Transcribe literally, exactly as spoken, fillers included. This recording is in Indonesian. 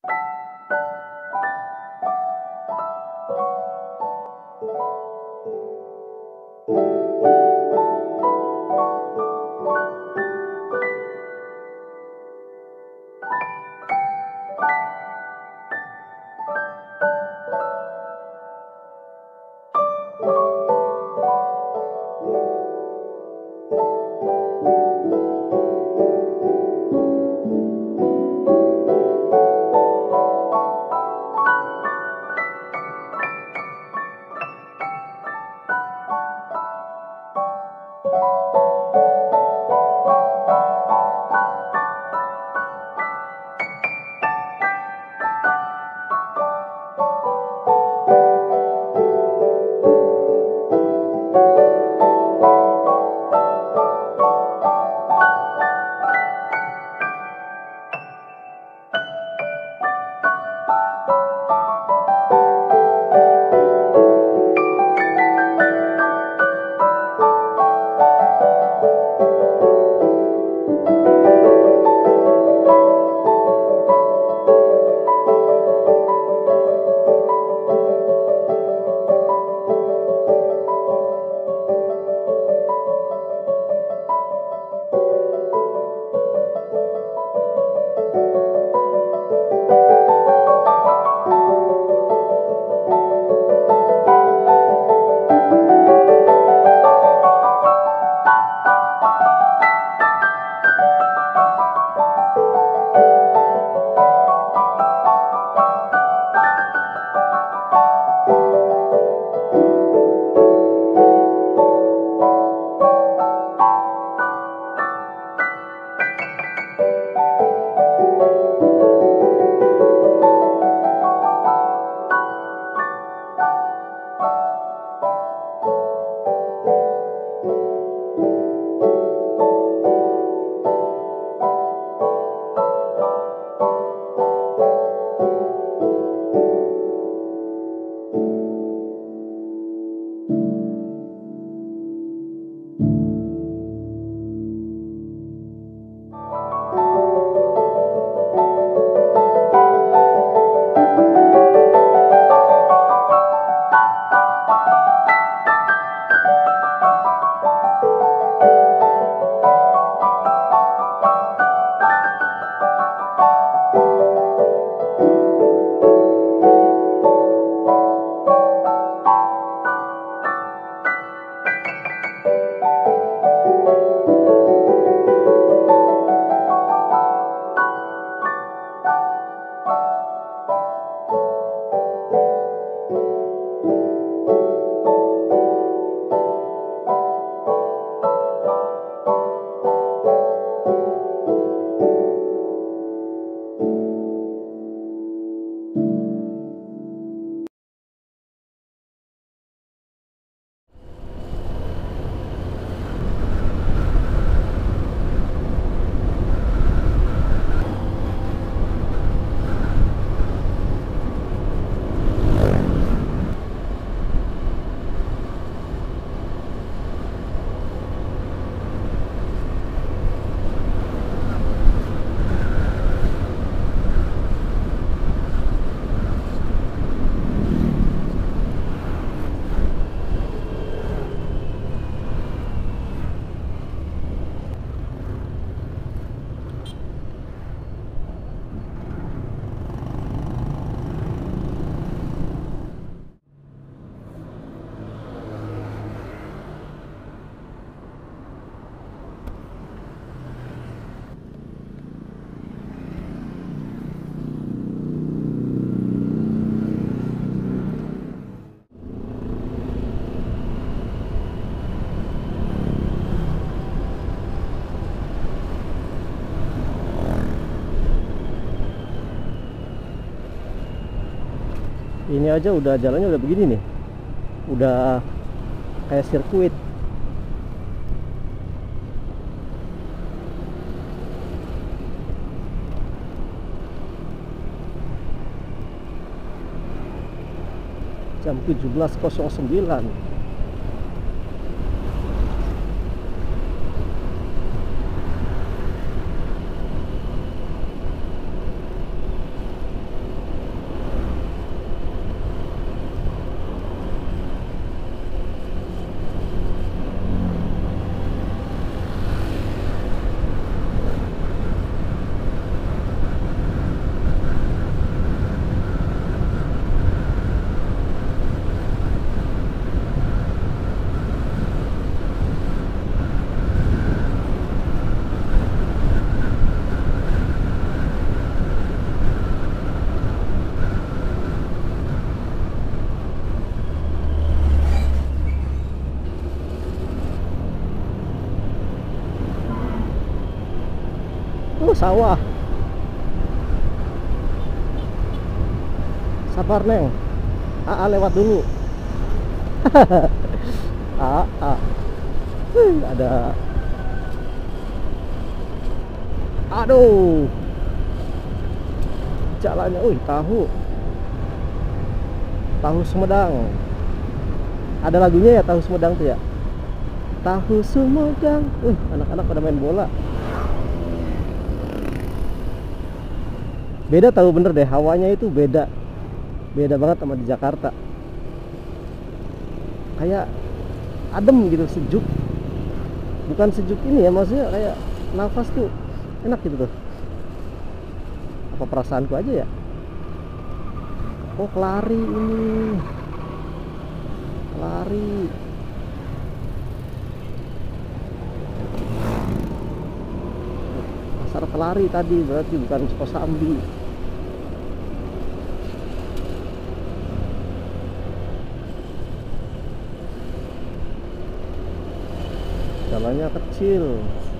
Ini aja udah jalannya udah begini nih, udah kayak sirkuit. Jam tujuh belas nol sembilan. Oh, sawah. Sabar Neng. Aa lewat dulu. Aa. Wih, ada. Aduh. Jalannya, wih, tahu. Tahu Sumedang. Ada lagunya ya, Tahu Sumedang tuh ya. Tahu Sumedang. Wih, anak-anak pada main bola. Beda, tahu bener deh, hawanya itu beda. Beda banget sama di Jakarta. Kayak adem gitu, sejuk. Bukan sejuk ini ya, maksudnya kayak nafas tuh enak gitu tuh. Apa perasaanku aja ya? Oh, Kelari ini. Kelari. Pasar Kelari tadi berarti bukan Kosambi. Jalannya kecil.